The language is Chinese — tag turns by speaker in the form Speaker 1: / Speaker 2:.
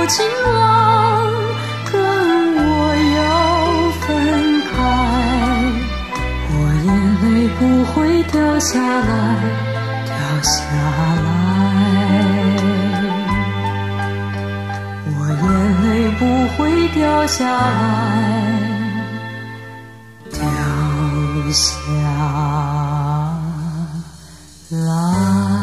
Speaker 1: 有情郎跟我要分开，我眼泪不会掉下来，掉下来，我眼泪不会掉下来，掉下来。